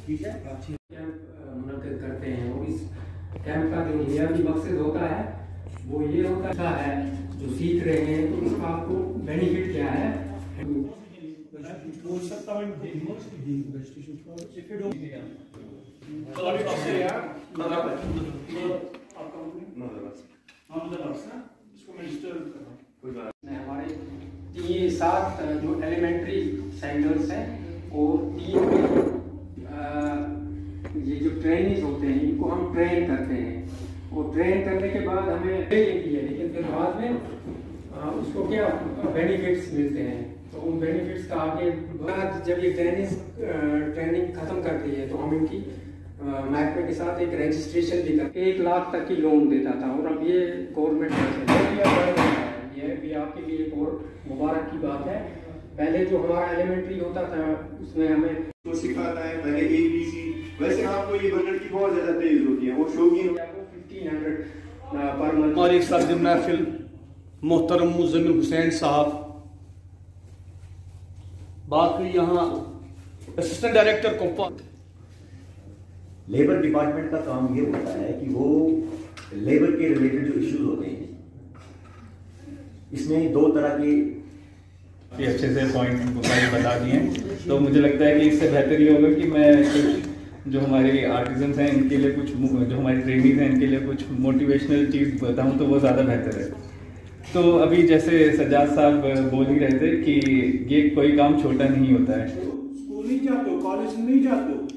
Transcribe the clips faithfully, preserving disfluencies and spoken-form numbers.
Camp मुनक्किद करते हैं और इस कैंप का जो बुनियादी मकसद होता है वो ये होता है जो सीख रहे हैं तो इसका आपको बेनिफिट क्या है। हमारे तीन सात जो एलिमेंट्री सेंटर्स हैं और तीन ये जो ट्रेनिंग होते हैं इनको हम ट्रेन करते हैं और ट्रेन करने के बाद हमें लेती है, लेकिन फिर बाद में आ, उसको क्या बेनिफिट्स मिलते हैं। तो उन बेनिफिट्स का आगे जब ये ट्रेनिंग ट्रेनिंग खत्म करती है तो हम इनकी महकमे के साथ एक रजिस्ट्रेशन भी करते एक लाख तक की लोन देता था और अब ये गवर्नमेंट ये भी आपके लिए एक और मुबारक की बात है। पहले जो हमारा एलिमेंट्री होता था उसमें हमें तो सिखाता है पहले ए बी सी, वैसे आपको ये बनने की बहुत ज्यादा तेज होती है, वो शौकीन फिफ्टीन हंड्रेड पर मंथ। और एक सदर महफिल मोहतरम मुज़म्मिल हुसैन साहब, बाकी यहाँ असिस्टेंट डायरेक्टर कोपा। लेबर डिपार्टमेंट का काम ये होता है कि वो लेबर के रिलेटेड जो इश्यूज होते हैं इसमें दो तरह के अच्छे से पॉइंट उनको सारे बता दिए, तो मुझे लगता है कि इससे बेहतर ये होगा कि मैं कुछ जो हमारे आर्टिजन्स हैं इनके लिए कुछ, जो हमारे ट्रेनिंग हैं इनके लिए कुछ मोटिवेशनल चीज़ बताऊं तो वो ज़्यादा बेहतर है। तो अभी जैसे सजाद साहब बोल ही रहे थे कि ये कोई काम छोटा नहीं होता है। स्कूल नहीं जाते हो, कॉलेज नहीं जाते हो,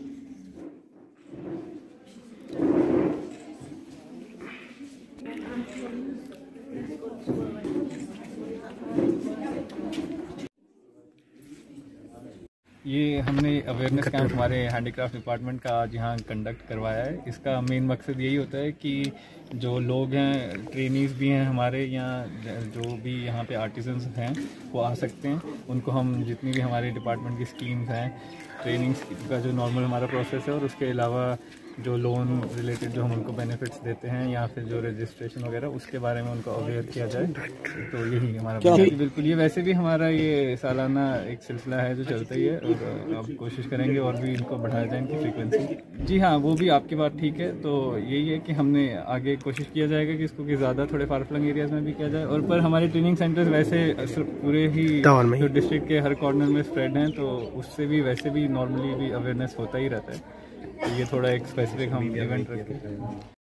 ये हमने अवेयरनेस कैंप हमारे हैंडीक्राफ्ट डिपार्टमेंट का आज यहाँ कंडक्ट करवाया है। इसका मेन मकसद यही होता है कि जो लोग हैं, ट्रेनीज़ भी हैं हमारे यहाँ, जो भी यहाँ पे आर्टिजन्स हैं वो आ सकते हैं, उनको हम जितनी भी हमारे डिपार्टमेंट की स्कीम्स हैं, ट्रेनिंग्स का जो नॉर्मल हमारा प्रोसेस है और उसके अलावा जो लोन रिलेटेड जो हम उनको बेनिफिट्स देते हैं या फिर जो रजिस्ट्रेशन वगैरह उसके बारे में उनको अवेयर किया जाए। तो यही हमारा बिल्कुल, ये वैसे भी हमारा ये सालाना एक सिलसिला है जो चलता ही है और अब कोशिश करेंगे और भी इनको बढ़ाया जाए इनकी फ्रीक्वेंसी। जी हाँ, वो भी आपकी बात ठीक है। तो यही है कि हमने आगे कोशिश किया जाएगा कि इसको कि ज़्यादा थोड़े फार फ्लंग एरियाज़ में भी किया जाए। और पर हमारे ट्रेनिंग सेंटर्स वैसे पूरे ही जो डिस्ट्रिक्ट के हर कॉर्नर में स्प्रेड हैं, तो उससे भी वैसे भी नॉर्मली भी अवेयरनेस होता ही रहता है। तो ये थोड़ा एक स्पेसिफिक हम इवेंट रखते हैं।